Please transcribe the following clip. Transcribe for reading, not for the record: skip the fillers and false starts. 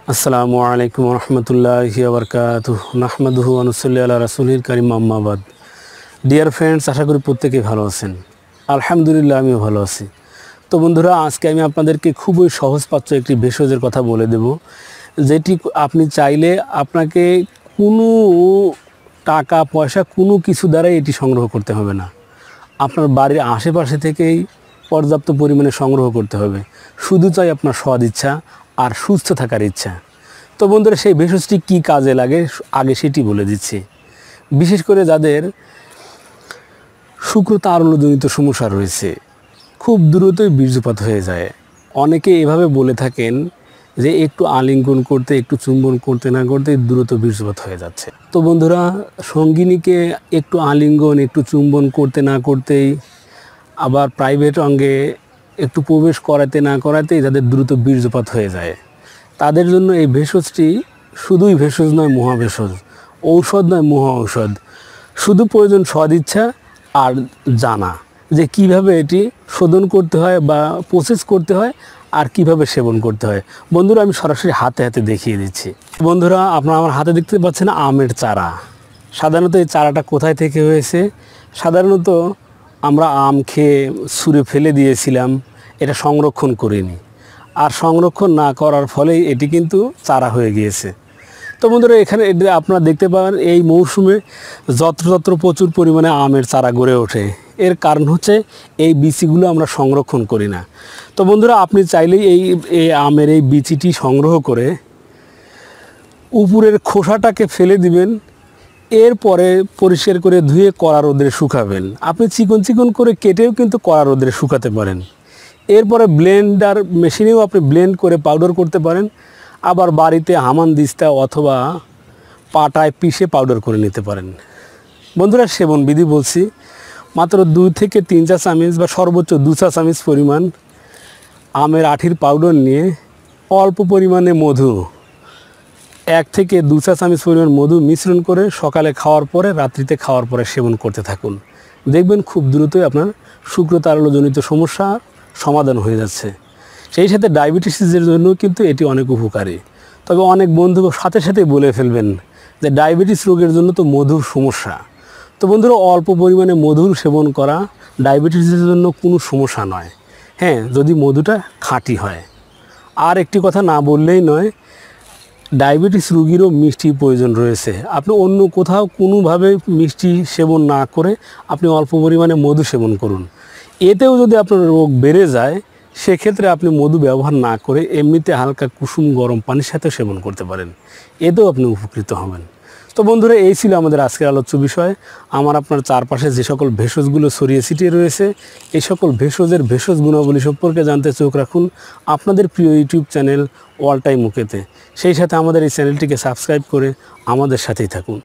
আসসালামু আলাইকুম রহমতুল্লাহি ওয়া বারাকাতুহু নাহমাদুহু ওয়া নুসাল্লি আলা রাসূলিল কারীম আম্মা বাদ। ডিয়ার ফ্রেন্ডস, আশা করি প্রত্যেকেই ভালো আছেন। আলহামদুলিল্লাহ, আমিও ভালো আছি। তো বন্ধুরা, আজকে আমি আপনাদেরকে খুবই সহজপাচ্য একটি ভেষজের কথা বলে দেব, যেটি আপনি চাইলে আপনাকে কোনো টাকা পয়সা কোনো কিছু দ্বারাই এটি সংগ্রহ করতে হবে না। আপনার বাড়ির আশেপাশে থেকেই পর্যাপ্ত পরিমাণে সংগ্রহ করতে হবে। শুধু চাই আপনার সৎ ইচ্ছা আর সুস্থ থাকার ইচ্ছা। তো বন্ধুরা, সেই ভেষজটি কী কাজে লাগে আগে সেটি বলে দিচ্ছি। বিশেষ করে যাদের শুক্রতারল্যজনিত সমস্যা রয়েছে, খুব দ্রুতই বীর্যপাত হয়ে যায়। অনেকে এভাবে বলে থাকেন যে একটু আলিঙ্গন করতে, একটু চুম্বন করতে না করতে দ্রুত বীর্যপাত হয়ে যাচ্ছে। তো বন্ধুরা, সঙ্গিনীকে একটু আলিঙ্গন, একটু চুম্বন করতে না করতেই, আবার প্রাইভেট অঙ্গে একটু প্রবেশ করাতে না করাতেই যাদের দ্রুত বীর্যপাত হয়ে যায়, তাদের জন্য এই ভেষজটি শুধুই ভেষজ নয়, মহাভেষজ। ঔষধ নয়, মহা ঔষধ। শুধু প্রয়োজন সদিচ্ছা আর জানা যে কিভাবে এটি শোধন করতে হয় বা প্রসেস করতে হয় আর কিভাবে সেবন করতে হয়। বন্ধুরা, আমি সরাসরি হাতে হাতে দেখিয়ে দিচ্ছি। বন্ধুরা, আপনারা আমার হাতে দেখতে পাচ্ছেন আমের চারা। সাধারণত এই চারাটা কোথায় থেকে হয়েছে? সাধারণত আমরা আম খেয়ে ছুঁড়ে ফেলে দিয়েছিলাম, এটা সংরক্ষণ করিনি। আর সংরক্ষণ না করার ফলেই এটি কিন্তু চারা হয়ে গিয়েছে। তো বন্ধুরা, এখানে আপনারা দেখতে পাবেন এই মৌসুমে যত্রতত্র প্রচুর পরিমাণে আমের চারা গড়ে ওঠে। এর কারণ হচ্ছে এই বিচিগুলো আমরা সংরক্ষণ করি না। তো বন্ধুরা, আপনি চাইলেই এই আমের এই বিচিটি সংগ্রহ করে উপরের খোসাটাকে ফেলে দিবেন। এরপরে পরিষ্কার করে ধুয়ে কড়া রোদে শুকাবেন। আপনি চিকন চিকন করে কেটেও কিন্তু কড়া রোদে শুকাতে পারেন। এরপরে ব্লেন্ডার মেশিনেও আপনি ব্লেন্ড করে পাউডার করতে পারেন। আবার বাড়িতে হামানদিস্তা অথবা পাটায় পিষে পাউডার করে নিতে পারেন। বন্ধুরা, সেবন বিধি বলছি। মাত্র 2 থেকে 3 চা চামচ বা সর্বোচ্চ 2 চা চামচ পরিমাণ আমের আঠির পাউডার নিয়ে অল্প পরিমাণে মধু, 1 থেকে 2 চা চামচ পরিমাণ মধু মিশ্রণ করে সকালে খাওয়ার পরে, রাত্রিতে খাওয়ার পরে সেবন করতে থাকুন। দেখবেন খুব দ্রুতই আপনার শুক্রতারল্যজনিত সমস্যার সমাধান হয়ে যাচ্ছে। সেই সাথে ডায়াবেটিসের জন্য কিন্তু এটি অনেক উপকারী। তবে অনেক বন্ধু সাথে সাথে বলে ফেলবেন যে ডায়াবেটিস রোগের জন্য তো মধুর সমস্যা। তো বন্ধুরা, অল্প পরিমাণে মধুর সেবন করা ডায়াবেটিসের জন্য কোনো সমস্যা নয়, হ্যাঁ, যদি মধুটা খাঁটি হয়। আর একটি কথা না বললেই নয়, ডায়াবেটিস রোগীরও মিষ্টির প্রয়োজন রয়েছে। আপনি অন্য কোথাও কোনোভাবে মিষ্টি সেবন না করে আপনি অল্প পরিমাণে মধু সেবন করুন। এতেও যদি আপনার রোগ বেড়ে যায়, সেক্ষেত্রে আপনি মধু ব্যবহার না করে এমনিতে হালকা কুসুম গরম পানির সাথে সেবন করতে পারেন। এতেও আপনি উপকৃত হবেন। তো বন্ধুরা, এই ছিল আমাদের আজকের আলোচ্য বিষয়। আমার আপনার চারপাশে যে সকল ভেষজগুলো ছড়িয়ে ছিটিয়ে রয়েছে, এই সকল ভেষজ গুণাবলী সম্পর্কে জানতে চোখ রাখুন আপনাদের প্রিয় ইউটিউব চ্যানেল অল টাইম মুকেতে। সেই সাথে আমাদের এই চ্যানেলটিকে সাবস্ক্রাইব করে আমাদের সাথেই থাকুন।